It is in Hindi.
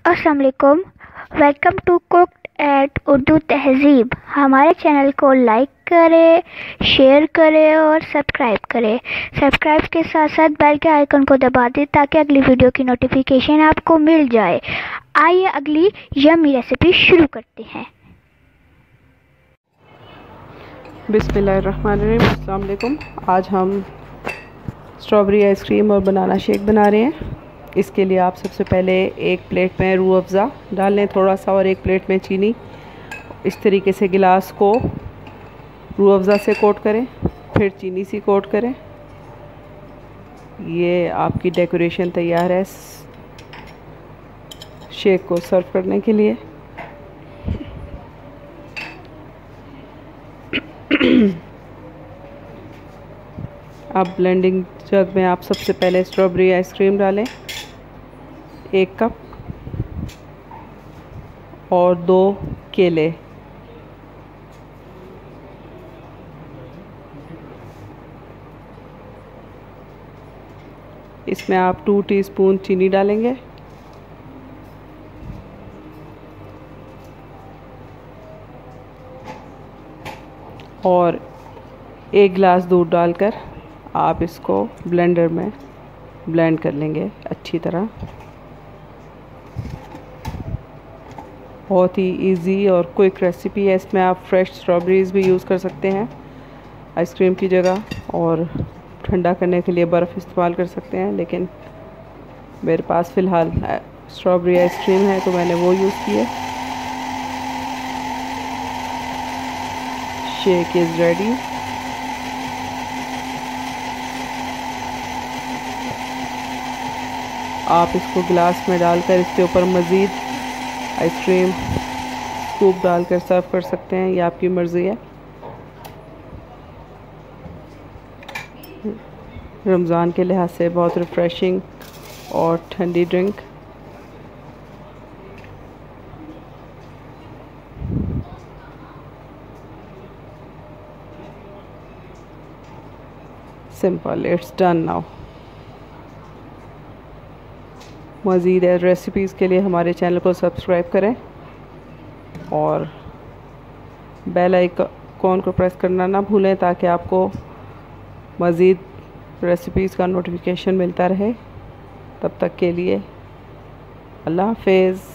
अस्सलाम वालेकुम। Welcome to cooked at Urdu Tehzeeb. हमारे चैनल को लाइक करें, शेयर करें और सब्सक्राइब करें। सब्सक्राइब के साथ साथ बेल के आइकन को दबा दें ताकि अगली वीडियो की नोटिफिकेशन आपको मिल जाए। आइए अगली यम्मी रेसिपी शुरू करते हैं। बिस्मिल्लाहिर्रहमानिर्रहीम। अस्सलाम वालेकुम। आज हम स्ट्रॉबेरी आइसक्रीम और बनाना शेक बना रहे हैं। इसके लिए आप सबसे पहले एक प्लेट में रूह अफ़ज़ा डाल लें थोड़ा सा, और एक प्लेट में चीनी। इस तरीके से गिलास को रूह अफ़ज़ा से कोट करें, फिर चीनी से कोट करें। ये आपकी डेकोरेशन तैयार है शेक को सर्व करने के लिए। अब ब्लेंडिंग जग में आप सबसे पहले स्ट्रॉबेरी आइसक्रीम डालें 1 कप, और 2 केले। इसमें आप 2 टीस्पून चीनी डालेंगे, और 1 गिलास दूध डालकर आप इसको ब्लेंडर में ब्लेंड कर लेंगे अच्छी तरह। बहुत ही इजी और क्विक रेसिपी है। इसमें आप फ्रेश स्ट्रॉबेरीज़ भी यूज़ कर सकते हैं आइसक्रीम की जगह, और ठंडा करने के लिए बर्फ़ इस्तेमाल कर सकते हैं, लेकिन मेरे पास फ़िलहाल स्ट्रॉबेरी आइसक्रीम है तो मैंने वो यूज़ की है। Shake is ready. आप इसको गिलास में डालकर इसके ऊपर मज़ीद आइसक्रीम स्कूप डालकर सर्व कर सकते हैं, ये आपकी मर्ज़ी है। रमज़ान के लिहाज से बहुत रिफ़्रेशिंग और ठंडी drink. Simple, it's done now. मज़ीद रेसिपीज़ के लिए हमारे चैनल को सब्सक्राइब करें और बेल आइकन को प्रेस करना ना भूलें ताकि आपको मज़ीद रेसिपीज़ का नोटिफिकेशन मिलता रहे। तब तक के लिए अल्लाह हाफ़िज़।